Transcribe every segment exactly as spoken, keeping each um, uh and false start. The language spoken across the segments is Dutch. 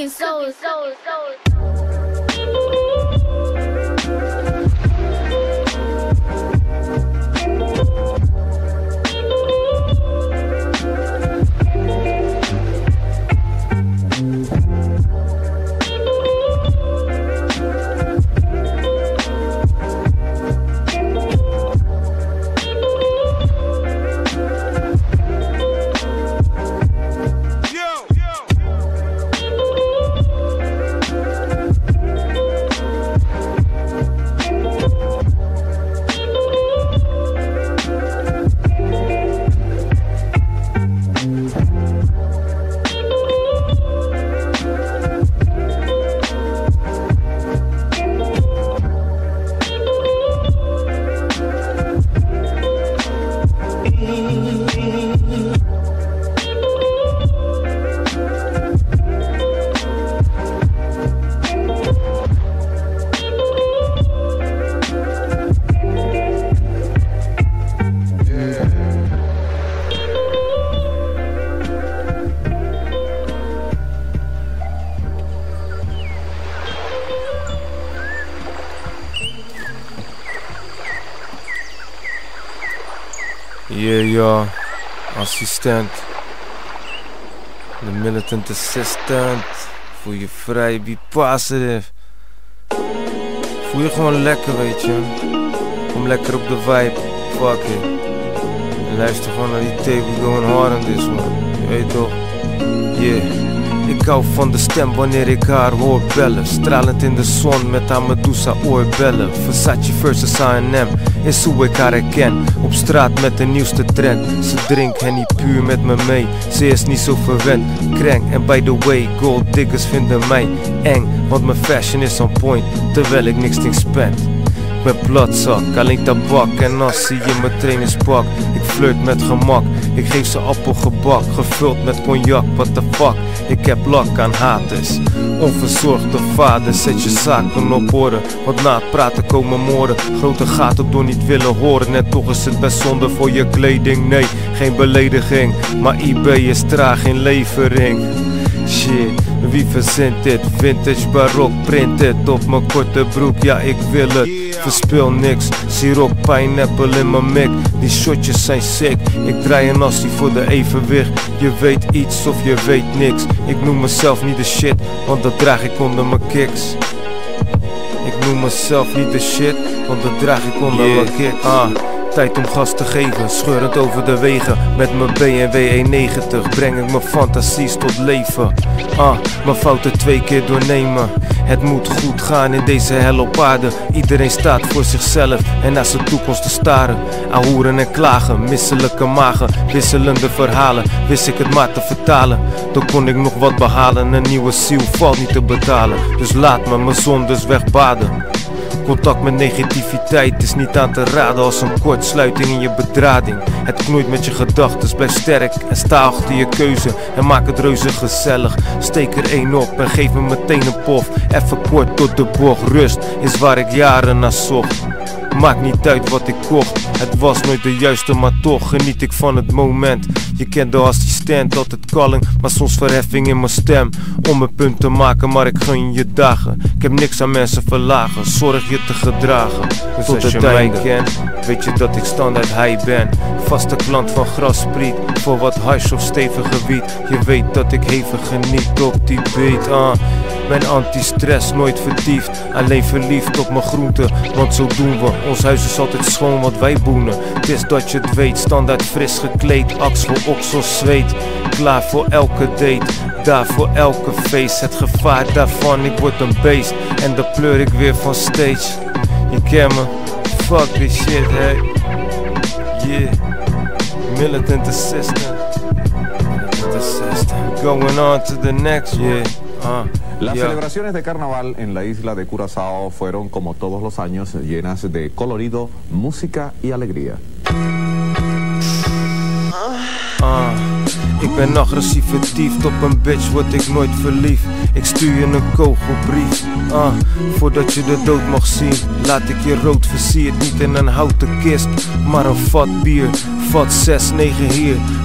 cooking soul, soul, soul. Yeah, ja, assistent. De militant assistant. Voel je vrij, be positive. Voel je gewoon lekker, weet je. Kom lekker op de vibe, fuck it. En luister gewoon naar die tape, we going hard on this one. Je weet toch? Yeah. Ik hou van de stem wanneer ik haar hoor bellen. Stralend in de zon met haar Medusa oorbellen. Versace versus A en M is hoe ik haar herken. Op straat met de nieuwste trend. Ze drinkt Henny puur met me mee. Ze is niet zo verwend, krenk. En by the way, gold diggers vinden mij eng. Want mijn fashion is on point, terwijl ik niks ding spend. Ik ben platzak, alleen tabak en as zie je mijn trainingspak. Ik flirt met gemak, ik geef ze appelgebak. Gevuld met cognac, what the fuck. Ik heb lak aan haters, onverzorgde vader. Zet je zaken op orde, want na het praten komen moorden. Grote gaten door niet willen horen. En toch is het best zonde voor je kleding. Nee, geen belediging, maar eBay is traag in levering. Shit, wie verzint dit? Vintage barok, printed op mijn korte broek. Ja, ik wil het, verspil niks. Siroc, pineapple in mijn mik. Die shotjes zijn sick. Ik draai een assie voor de evenwicht. Je weet iets of je weet niks. Ik noem mezelf niet de shit, want dat draag ik onder mijn kicks. Ik noem mezelf niet de shit, want dat draag ik onder yeah. mijn kicks. Ah. Tijd om gas te geven, scheurend over de wegen. Met mijn B M W E negentig breng ik mijn fantasies tot leven. Ah, mijn fouten twee keer doornemen. Het moet goed gaan in deze hel op aarde. Iedereen staat voor zichzelf en naar zijn toekomst te staren. Ahoeren en klagen, misselijke magen, wisselende verhalen. Wist ik het maar te vertalen, dan kon ik nog wat behalen. Een nieuwe ziel valt niet te betalen, dus laat me mijn zondes wegbaden. Contact met negativiteit is niet aan te raden als een kortsluiting in je bedrading. Het knoeit met je gedachtes, blijf sterk en sta achter je keuze. En maak het reuze gezellig, steek er één op en geef me meteen een pof. Even kort tot de bocht, rust is waar ik jaren naar zocht. Maakt niet uit wat ik kocht, het was nooit de juiste, maar toch geniet ik van het moment. Je kent de assistent, altijd calling, maar soms verheffing in mijn stem. Om een punt te maken, maar ik gun je dagen. Ik heb niks aan mensen verlagen, zorg je te gedragen. Dus tot als je mij kent, weet je dat ik standaard high ben. Vaste klant van graspriet, voor wat hash of stevige wiet. Je weet dat ik hevig geniet op die beat, ah. Ben anti-stress, nooit vertiefd, alleen verliefd op mijn groenten. Want zo doen we, ons huis is altijd schoon wat wij boenen. Het is dat je het weet, standaard fris gekleed. Aks voor oksels zweet, klaar voor elke date. Daar voor elke feest, het gevaar daarvan, ik word een beest. En dan pleur ik weer van stage. Je ken me, fuck this shit, hey. Yeah, militant assistant. Militant assistant. Going on to the next, yeah. Uh. Las Yeah. celebraciones de carnaval en la isla de Curazao fueron, como todos los años, llenas de colorido, música y alegría. Uh, ik ben agressief vertiefd, op een bitch word ik nooit verliefd. Ik stuur je een kogelbrief, uh, voordat je de dood mag zien. Laat ik je rood versierd, niet in een houten kist, maar een vat bier. Vat zes negen hier,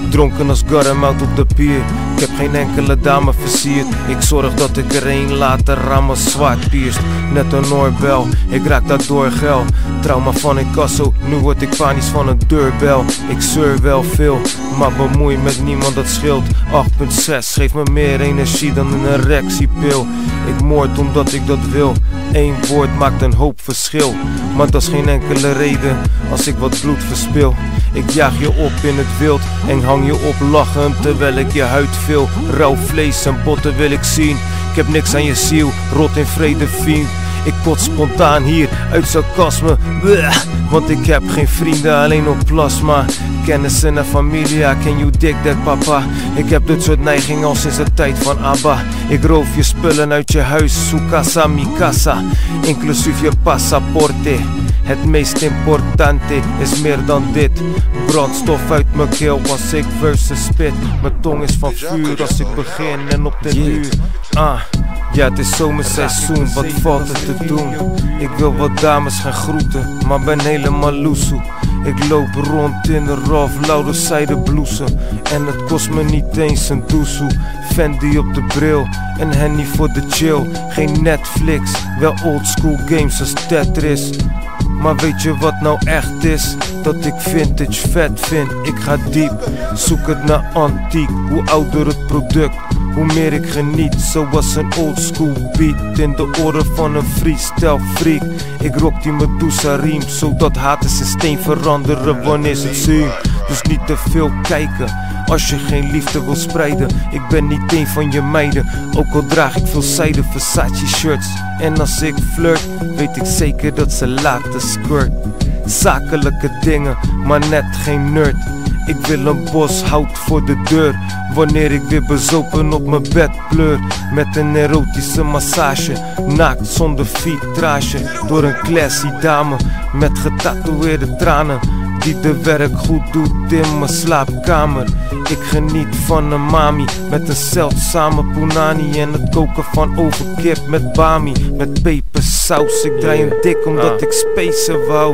dronken als Garamount op de pier. Ik heb geen enkele dame versierd. Ik zorg dat ik er een later aan mijn zwart pierst. Net een oorbel, ik raak daardoor geil. Trauma van incasso, nu word ik panisch van een deurbel. Ik zeur wel veel, maar bemoei met niemand, dat scheelt. acht punt zes geeft me meer energie dan een erectiepil. Ik moord omdat ik dat wil. Eén woord maakt een hoop verschil. Maar dat is geen enkele reden als ik wat bloed verspil. Ik jaag je op in het wild en hang je op lachen terwijl ik je huid vul. Rauw vlees en botten wil ik zien. Ik heb niks aan je ziel, rot in vrede vriend. Ik pot spontaan hier uit sarcasme, bleh, want ik heb geen vrienden, alleen op plasma. Kennissen en familia, can you dig that papa? Ik heb dit soort neigingen al sinds de tijd van Abba. Ik roof je spullen uit je huis, su casa mi casa, inclusief je passaporte. Het meest importante is meer dan dit. Brandstof uit mijn keel als ik verses spit. Mijn tong is van vuur als ik begin en op de muur. Ah, ja het is zomerseizoen, wat valt er te doen? Ik wil wat dames gaan groeten, maar ben helemaal loesoe. Ik loop rond in de Ralph Lauren zijden blouse. En het kost me niet eens een doezoe. Fendi op de bril en Henny voor de chill. Geen Netflix, wel oldschool games als Tetris. Maar weet je wat nou echt is? Dat ik vintage vet vind. Ik ga diep, zoek het naar antiek. Hoe ouder het product, hoe meer ik geniet. Zoals een oldschool beat in de oren van een freestyle freak. Ik rock die Medusa riem, zodat haters in steen veranderen wanneer ze het zien. Dus niet te veel kijken als je geen liefde wil spreiden. Ik ben niet een van je meiden, ook al draag ik veelzijden Versace shirts. En als ik flirt, weet ik zeker dat ze laten squirt. Zakelijke dingen, maar net geen nerd. Ik wil een bos hout voor de deur, wanneer ik weer bezopen op mijn bed pleur. Met een erotische massage, naakt zonder filtrage. Door een classy dame, met getatoeëerde tranen, die de werk goed doet in mijn slaapkamer. Ik geniet van een mami, met een zeldzame punani. En het koken van overkip met bami, met pepersaus. Ik draai een dik omdat ik spacen wou.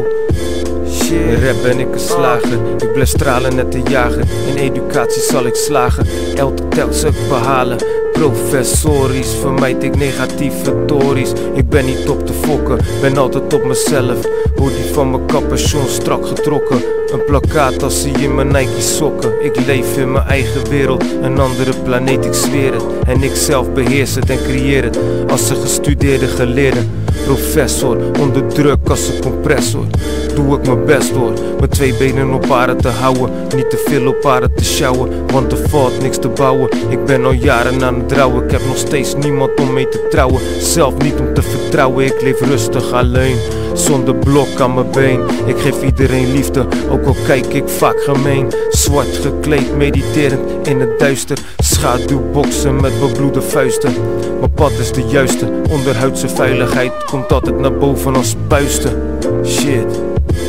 In rap ben ik een slager, ik blijf stralen net de jager. In educatie zal ik slagen, elke telkens ik behalen. Professorisch, vermijd ik negatieve tories. Ik ben niet op te fokken, ben altijd op mezelf. Hoodie van mijn capuchon strak getrokken. Een plakkaat als zie je mijn Nike sokken. Ik leef in mijn eigen wereld, een andere planeet, ik zweer het. En ik zelf beheers het en creëer het als een gestudeerde geleerde. Professor, onder druk als een compressor. Doe ik mijn best door, mijn twee benen op aarde te houden. Niet te veel op aarde te sjouwen, want er valt niks te bouwen. Ik ben al jaren aan het trouwen, ik heb nog steeds niemand om mee te trouwen. Zelf niet om te vertrouwen, ik leef rustig alleen. Zonder blok aan mijn been, ik geef iedereen liefde, ook al kijk ik vaak gemeen. Zwart gekleed, mediterend in het duister. Schaduwboksen met bebloede vuisten. Mijn pad is de juiste, onderhuidse veiligheid komt altijd naar boven als puisten. Shit,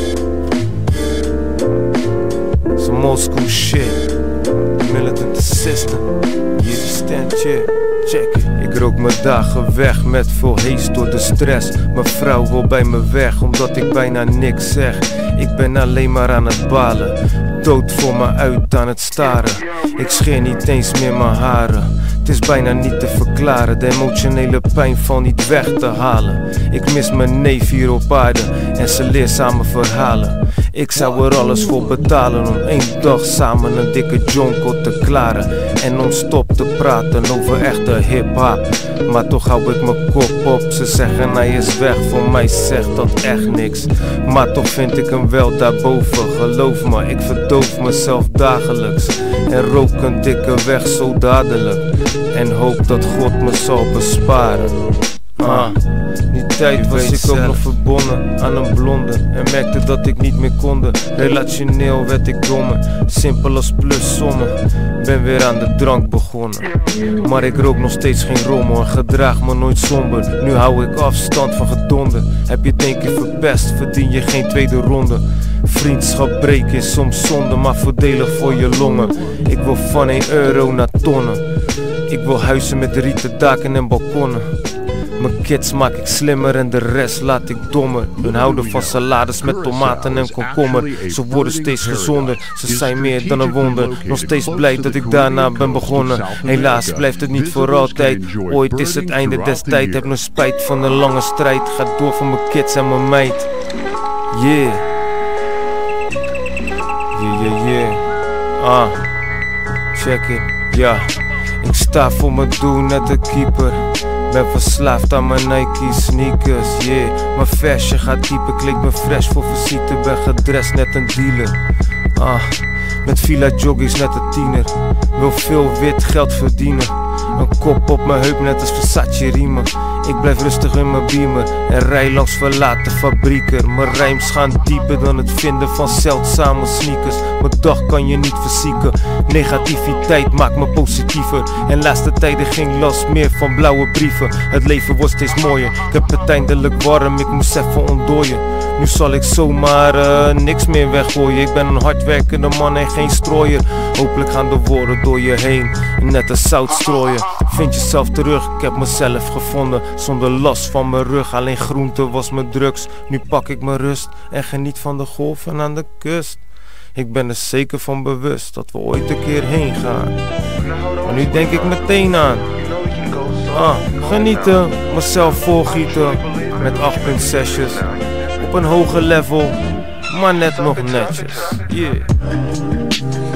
some old school shit. Militant assistant, you stand check. Check. Ik rook mijn dagen weg met veel haze door de stress. Mijn vrouw wil bij me weg omdat ik bijna niks zeg. Ik ben alleen maar aan het balen, dood voor me uit aan het staren. Ik scheer niet eens meer mijn haren. Het is bijna niet te verklaren, de emotionele pijn valt niet weg te halen. Ik mis mijn neef hier op aarde en ze leert samen verhalen. Ik zou er alles voor betalen om één dag samen een dikke jonko te klaren. En non-stop te praten over echte hip-hop. Maar toch hou ik mijn kop op, ze zeggen hij is weg, voor mij zegt dat echt niks. Maar toch vind ik hem wel daarboven, geloof me, ik verdoof mezelf dagelijks. En rook een dikke weg zo dadelijk. En hoop dat God me zal besparen. Ah, die tijd was ik ook nog verbonden aan een blonde. En merkte dat ik niet meer konde. Relationeel werd ik dommer, simpel als plus sommen. Ben weer aan de drank begonnen, maar ik rook nog steeds geen rommel. En gedraag me nooit somber, nu hou ik afstand van gedonder. Heb je het één keer verpest, verdien je geen tweede ronde. Vriendschap breken is soms zonde, maar voordelig voor je longen. Ik wil van één euro naar tonnen. Ik wil huizen met rieten daken en balkonnen. Mijn kids maak ik slimmer en de rest laat ik dommer. Hun houden van salades met tomaten en komkommer. Ze worden steeds gezonder, ze zijn meer dan een wonder. Nog steeds blij dat ik daarna ben begonnen. Helaas blijft het niet voor altijd. Ooit is het einde des tijd. Heb nog spijt van de lange strijd. Ga door voor mijn kids en mijn meid. Yeah. Yeah, yeah, yeah. Ah, check it, ja. Ik sta voor mijn doel net de keeper. Ben verslaafd aan mijn Nike sneakers, yeah. Mijn fashion gaat dieper, kleed me fresh voor visite. Ben gedrest net een dealer. Ah, met Villa joggies net een tiener. Wil veel wit geld verdienen. Een kop op mijn heup net als Versace riemen. Ik blijf rustig in mijn beamer en rij langs verlaten fabrieken. Mijn rijms gaan dieper dan het vinden van zeldzame sneakers. Mijn dag kan je niet verzieken. Negativiteit maakt me positiever. En laatste tijden geen last meer van blauwe brieven. Het leven wordt steeds mooier. Ik heb het eindelijk warm, ik moest even ontdooien. Nu zal ik zomaar uh, niks meer weggooien. Ik ben een hardwerkende man en geen strooier. Hopelijk gaan de woorden door je heen, net als zout strooien. Vind jezelf terug, ik heb mezelf gevonden. Zonder last van mijn rug, alleen groente was mijn drugs. Nu pak ik mijn rust en geniet van de golven aan de kust. Ik ben er zeker van bewust dat we ooit een keer heen gaan. Maar nu denk ik meteen aan ah, genieten, mezelf volgieten. Met acht punt zesjes op een hoger level, maar net nog netjes. Yeah.